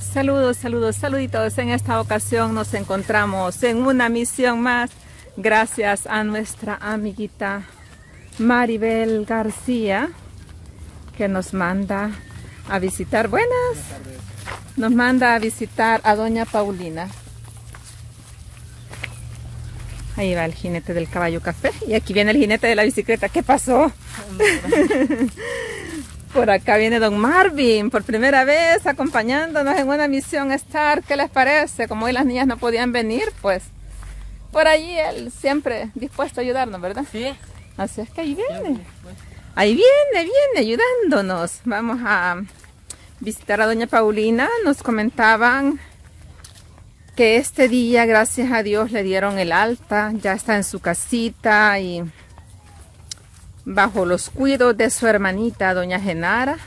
Saludos, saludos, saluditos. En esta ocasión nos encontramos en una misión más gracias a nuestra amiguita Maribel García, que nos manda a visitar. Buenas. Nos manda a visitar a doña Paulina. Ahí va el jinete del caballo café y aquí viene el jinete de la bicicleta. ¿Qué pasó? Por acá viene don Marvin, por primera vez acompañándonos en una misión Star. ¿Qué les parece? Como hoy las niñas no podían venir, pues por allí él siempre dispuesto a ayudarnos, ¿verdad? Sí. Así es que ahí viene. Ahí viene ayudándonos. Vamos a visitar a doña Paulina. Nos comentaban que este día, gracias a Dios, le dieron el alta. Ya está en su casita y bajo los cuidados de su hermanita, doña Genara.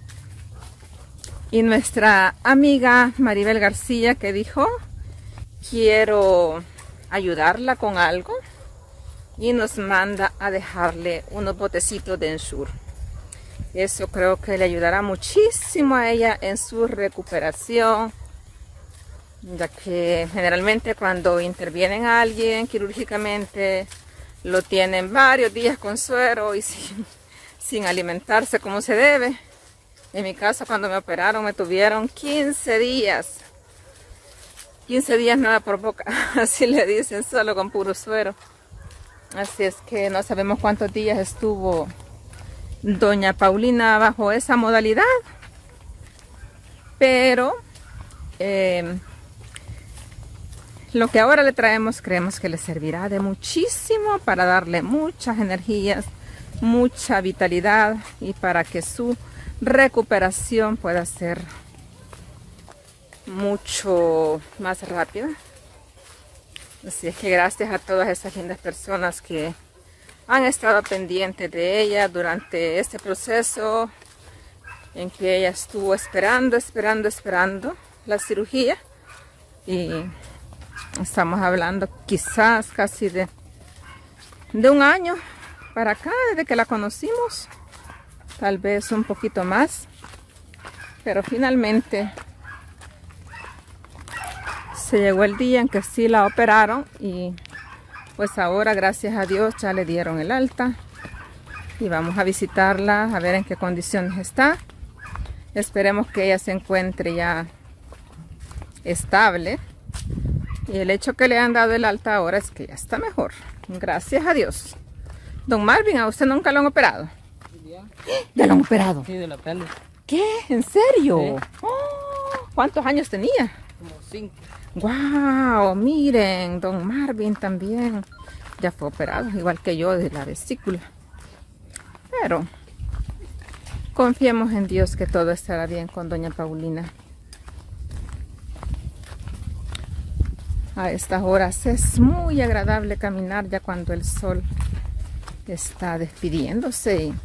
Y nuestra amiga Maribel García, que dijo, quiero ayudarla con algo. Y nos manda a dejarle unos botecitos de Ensure. Eso creo que le ayudará muchísimo a ella en su recuperación, ya que generalmente cuando intervienen a alguien quirúrgicamente lo tienen varios días con suero y sin alimentarse como se debe. En mi caso, cuando me operaron, me tuvieron 15 días. 15 días nada por boca, así le dicen, solo con puro suero. Así es que no sabemos cuántos días estuvo doña Paulina bajo esa modalidad. Pero lo que ahora le traemos creemos que le servirá de muchísimo para darle muchas energías, mucha vitalidad y para que su recuperación pueda ser mucho más rápida. Así es que gracias a todas esas lindas personas que han estado pendientes de ella durante este proceso en que ella estuvo esperando la cirugía. Y estamos hablando quizás casi de un año para acá, desde que la conocimos. Tal vez un poquito más. Pero finalmente se llegó el día en que sí la operaron y pues ahora, gracias a Dios, ya le dieron el alta y vamos a visitarla a ver en qué condiciones está. Esperemos que ella se encuentre ya estable y el hecho que le han dado el alta ahora es que ya está mejor, gracias a Dios. Don Marvin, ¿a usted nunca lo han operado? ¿Ya lo han operado? Sí, de la pele. ¿Qué? ¿En serio? Sí. Oh, ¿cuántos años tenía? Como 5. Wow, miren, don Marvin también ya fue operado, igual que yo, de la vesícula. Pero confiemos en Dios que todo estará bien con doña Paulina. A estas horas es muy agradable caminar ya cuando el sol está despidiéndose y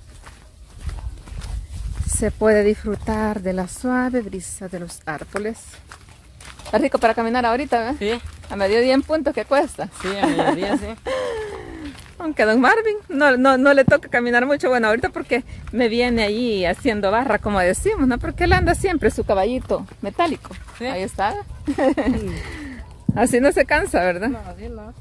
se puede disfrutar de la suave brisa de los árboles. Está rico para caminar ahorita, ¿verdad? Sí. A mediodía en punto, ¿qué cuesta? Sí, a mediodía, sí. Aunque a don Marvin no le toca caminar mucho, bueno, ahorita porque me viene ahí haciendo barra, como decimos, ¿no? Porque él anda siempre su caballito metálico. Sí. Ahí está. Sí. Así no se cansa, ¿verdad? No, así no.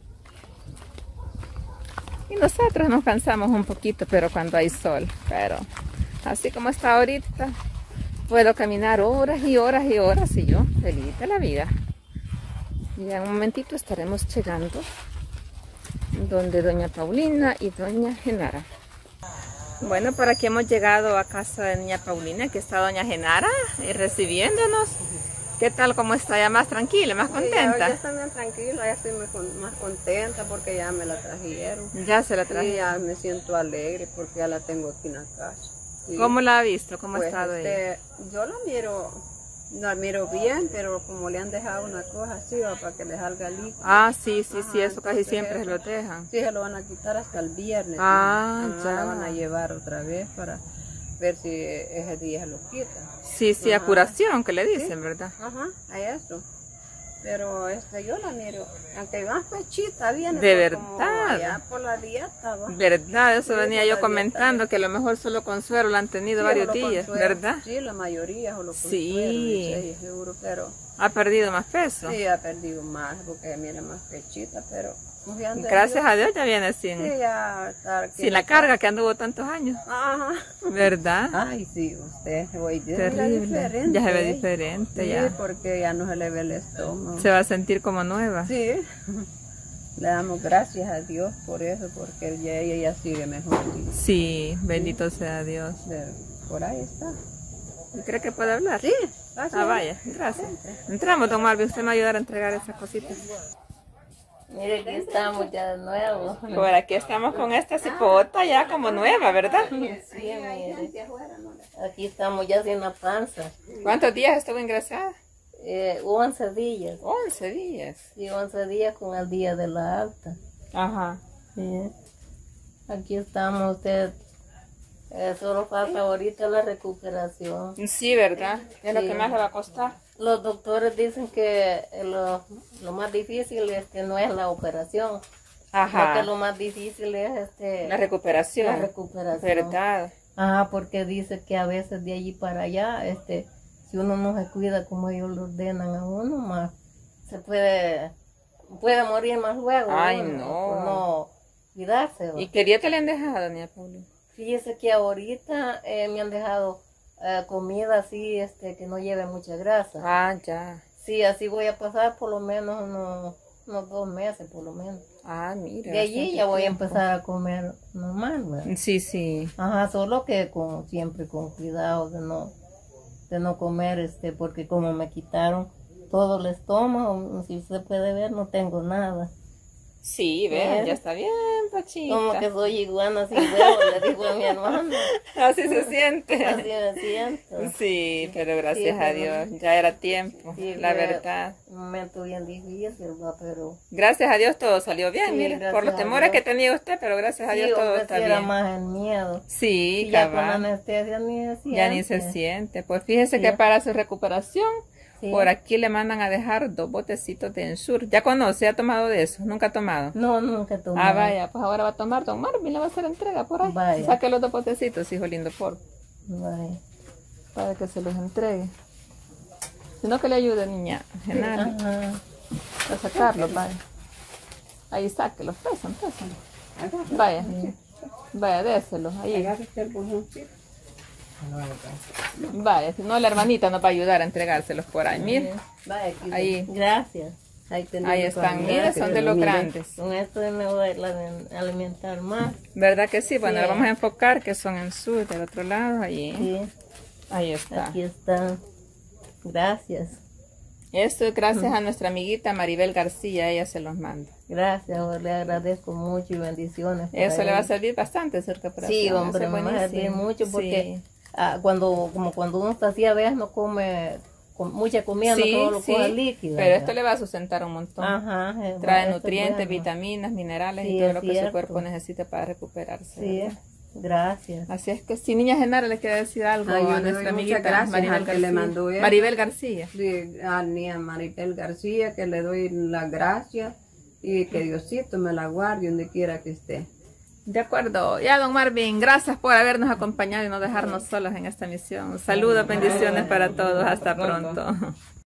Y nosotros nos cansamos un poquito, pero cuando hay sol. Pero así como está ahorita, puedo caminar horas y horas y horas y yo feliz de la vida. Y en un momentito estaremos llegando donde doña Paulina y doña Genara. Bueno, por aquí hemos llegado a casa de doña Paulina. Aquí está doña Genara recibiéndonos. ¿Qué tal? ¿Cómo está? ¿Ya más tranquila, más contenta? Ya está bien tranquila, ya estoy más contenta porque ya me la trajeron. Ya se la trajeron. Y ya me siento alegre porque ya la tengo aquí en la casa. Sí. ¿Cómo la ha visto? ¿Cómo ha estado ella? Yo la miro bien, pero como le han dejado una cosa así, para que le salga líquido. Ah, sí, eso casi siempre se lo dejan. Sí, se lo van a quitar hasta el viernes. Ah, ya. La van a llevar otra vez para ver si ese día se lo quitan. Sí, a curación, que le dicen, ¿verdad? Ajá, a eso. Pero yo la miro, aunque más pechita viene. De como verdad. allá por la dieta, ¿va? ¿Verdad? Eso Sí, venía por yo la comentando, dieta. que a lo mejor solo Consuelo la han tenido Sí, varios solo días, Consuelo. ¿verdad? Sí, la mayoría solo Consuelo, Sí. sí, seguro, pero Ha perdido más peso. sí ha perdido más, porque mira más pechita, pero confiando en Gracias Dios, a Dios ya viene sin, sí, ya está aquí. sin la carga que anduvo tantos años, Ajá. ¿verdad? Ay, sí, usted hoy día mira Terrible. diferente. Ya se ve ¿eh? diferente, Sí, ya. porque ya no se le ve el estómago. Se va a sentir como nueva. Sí. Le damos gracias a Dios por eso, porque ella ya sigue mejor. Sí, bendito sea Dios. Pero por ahí está. ¿Cree que puede hablar? Sí, gracias. Ah, vaya, gracias. Entramos, don Marvin, usted me va a ayudar a entregar esas cositas. Mire, aquí estamos ya de nuevo. Por aquí estamos con esta cipota ya como nueva, ¿verdad? Sí, mire. Aquí estamos ya sin la panza. ¿Cuántos días estuvo ingresada? 11 días. 11 días. Sí, 11 días con el día de la alta. Ajá. Sí. Aquí estamos, usted. Solo falta ahorita la recuperación. Sí, ¿verdad? Es lo Sí. que más le va a costar. Los doctores dicen que lo más difícil no es la operación. Ajá. Porque lo más difícil es La recuperación. la recuperación. ¿Verdad? Ajá, porque dice que a veces de allí para allá, si uno no se cuida como ellos lo ordenan a uno, más se puede morir más luego. Ay, uno, no. por no cuidarse. ¿va? ¿Y qué día te le han dejado, doña Paulina? Fíjese que ahorita me han dejado comida así, que no lleve mucha grasa. Ah, ya. Sí, así voy a pasar por lo menos unos 2 meses, por lo menos. Ah, mira. De allí bastante ya voy a tiempo. empezar a comer normal, ¿verdad? Sí, sí. Ajá, solo que siempre con cuidado de no comer, porque como me quitaron todo el estómago, si usted puede ver, no tengo nada. Sí, vean, ya está bien, Pachita. Como que soy iguana sin huevo, le digo a mi hermano. Así se siente. Así me siento. Sí, pero gracias Sí, a pero- Dios, ya era tiempo, Sí, la fue verdad. Un momento bien difícil, ¿va? Pero Gracias a Dios todo salió bien, Sí, mire, gracias por los a temores Dios. que tenía usted, pero gracias a sí, Dios todo hombre, está sí era bien. más el miedo. Sí, Y ya con la cabal, anestesia ni se siente. ya ni se siente. Pues fíjese Sí. que para su recuperación, Sí. por aquí le mandan a dejar 2 botecitos de Ensure. ¿Ya conoce? ¿Ha tomado de eso? ¿Nunca ha tomado? No, nunca tomé. Ah, vaya, pues ahora va a tomar don Marvin, le va a hacer entrega por ahí. Vaya. Saque los 2 botecitos, hijo lindo, por Vaya. para que se los entregue. Sino que le ayude, niña, Genaro, Ajá. a sacarlos, vaya. Ahí sáquelos, pesan. Vaya, vaya, déselos, ahí. Agárrese el buzoncito. Vaya, si no la hermanita nos va a ayudar a entregárselos por ahí, mire. Vaya, aquí. Ahí. Gracias. tenemos Ahí están, para mire, son de los mire. grandes. Con esto me voy a alimentar más. ¿Verdad que sí? Bueno, Sí. ahora vamos a enfocar que son en sur, del otro lado, allí. Sí, Ahí está. aquí están. Gracias. Esto es gracias a nuestra amiguita Maribel García, ella se los manda. Gracias, le agradezco mucho y bendiciones. para Eso le va a él. servir bastante su recuperación. Sí, eso hombre, es me va a servir buenísimo. mucho porque Sí. cuando uno está así a veces no come mucha comida, no todo lo coge líquido. pero esto le va a sustentar un montón. Ajá, Trae esto es nutrientes, bueno. vitaminas, minerales Sí, y todo es lo que su cierto. cuerpo necesita para recuperarse. Sí, ¿verdad? gracias. Así es que si niña Genaro le quiere decir algo Ay, yo a le doy nuestra muchas amiguita gracias Maribel al que García. le mandó eso. Maribel García. Sí, a niña Maribel García, que le doy las gracias y que Diosito me la guarde donde quiera que esté. De acuerdo. Ya, don Marvin, gracias por habernos acompañado y no dejarnos solos en esta misión. Saludos, bendiciones para todos. Hasta pronto.